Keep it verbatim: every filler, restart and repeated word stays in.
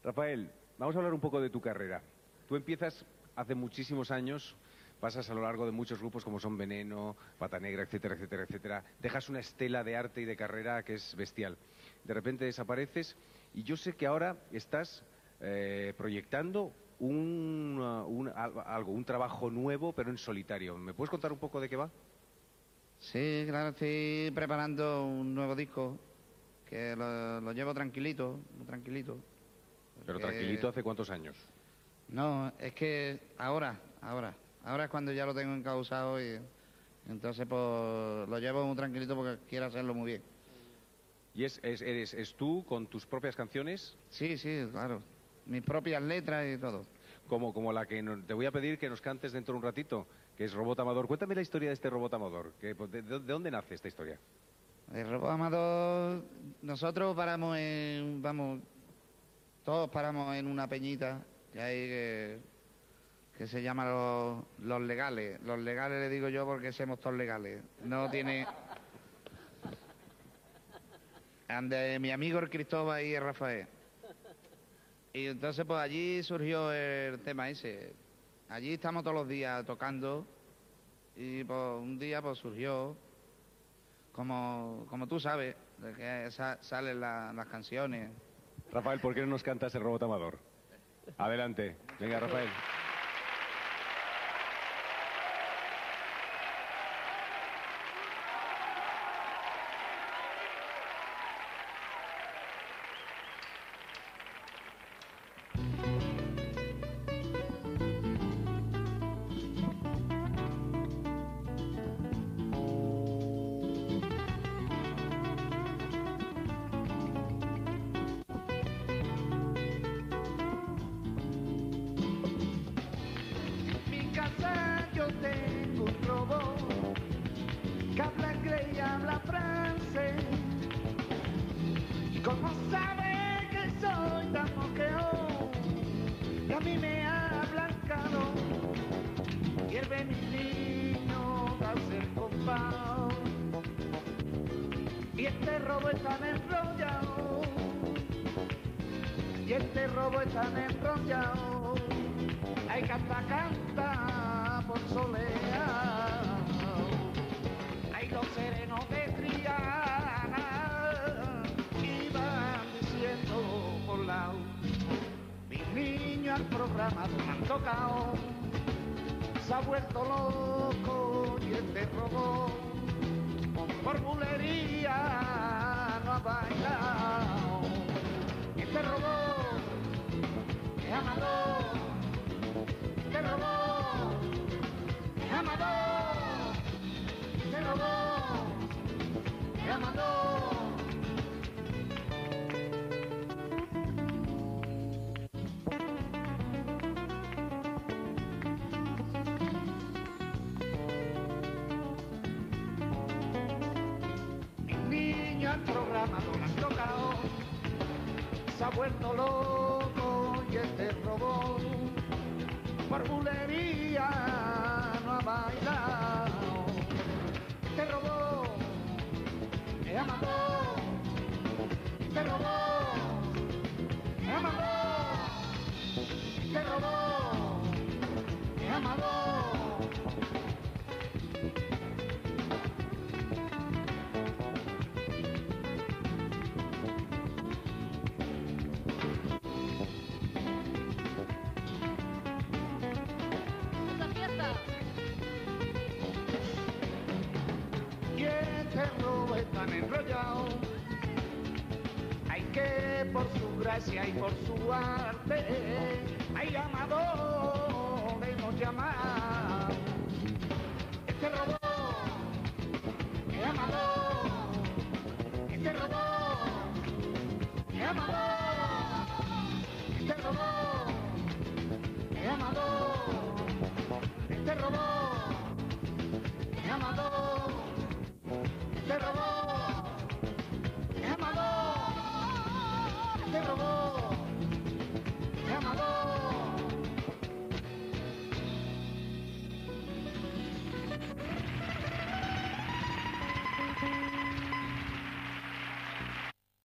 Rafael, vamos a hablar un poco de tu carrera. Tú empiezas hace muchísimos años, pasas a lo largo de muchos grupos como son Veneno, Pata Negra, etcétera, etcétera, etcétera. Dejas una estela de arte y de carrera que es bestial. De repente desapareces y yo sé que ahora estás eh, proyectando un, uh, un, algo, un trabajo nuevo, pero en solitario. ¿Me puedes contar un poco de qué va? Sí, claro, estoy preparando un nuevo disco que lo, lo llevo tranquilito, muy tranquilito. Pero porque- tranquilito, ¿hace cuántos años? No, es que ahora, ahora, ahora es cuando ya lo tengo encauzado y entonces pues lo llevo muy tranquilito porque quiero hacerlo muy bien. ¿Y es, es, eres, es tú con tus propias canciones? Sí, sí, claro, mis propias letras y todo. Como, como la que no- te voy a pedir que nos cantes dentro de un ratito, que es Robot Amador. Cuéntame la historia de este Robot Amador. Que, pues, de, de- ¿de dónde nace esta historia? El Robot Amador, nosotros paramos en, vamos, todos paramos en una peñita que hay que, que se llama los, los legales. Los legales le digo yo porque somos todos legales. No tiene... Ande mi amigo el Cristóbal y el Rafael. Y entonces pues allí surgió el tema ese. Allí estamos todos los días tocando y pues un día pues surgió, como, como tú sabes, de que sa- salen la- las canciones. Rafael, ¿por qué no nos cantas el Robot Amador? Adelante. Venga, Rafael. En mi casa yo tengo un robot que habla inglés y habla francés. Y como sabe que soy tan moqueón, y a mí me hablan caro, y él ve mi niño a ser compao. Y este robo es tan enrollado, y este robo es tan enrollado. Ay, canta, canta por soleado. Ay, los serenos de Triana iban diciendo por lado. Mis niños al programa no han tocado. Se ha vuelto loco y este robot por bulería no ha bailado. Este robot es amador. Te robó, te amador, te robó, te amador. Mi niño al programa no lo han tocado, se ha vuelto loco y este robot por bulería no ha bailado. Te robó, te amador, te robó, te amador, te robó, te amador. Y este robo es tan enrollado, hay que por su gracia y por su arte, hay amador, hemos llamado. Este robó, es amador, este robó, es amador.